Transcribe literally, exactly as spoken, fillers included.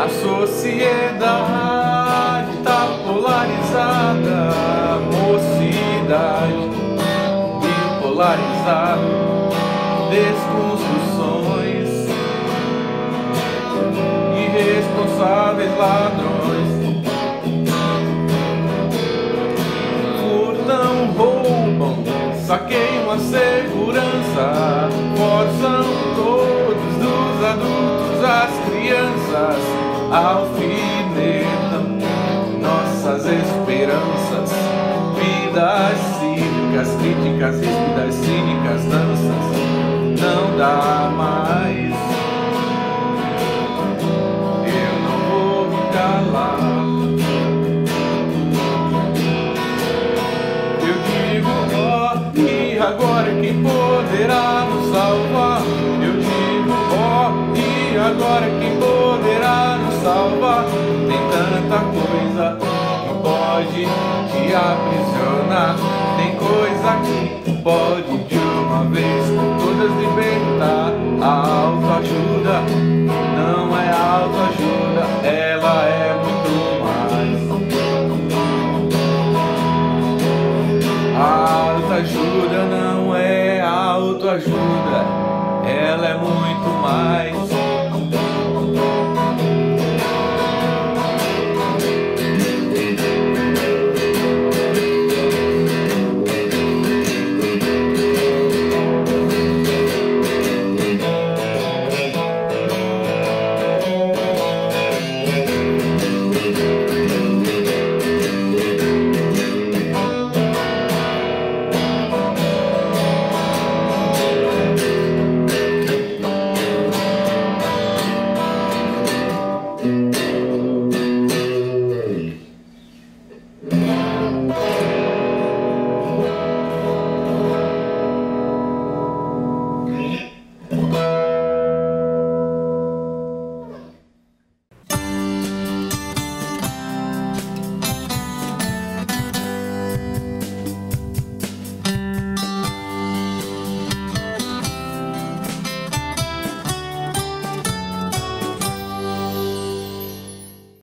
A sociedade tá polarizada, mocidade bipolarizada, desconstruções, irresponsáveis ladrões, furtam, roubam, saqueiam a segurança, forçam todos, dos adultos às crianças, alfinetam nossas esperanças, vidas cívicas, críticas, ríspidas, cínicas, danças, não dá mais. Eu não vou me calar. Eu digo, ó, e agora quem poderá nos salvar? Eu digo, ó, e agora quem poderá nos salvar? Tem tanta coisa que pode te aprisionar, tem coisa que pode de uma vez por todas libertar. A autoajuda não é autoajuda, ela é muito mais. A autoajuda não é autoajuda, ela é muito mais.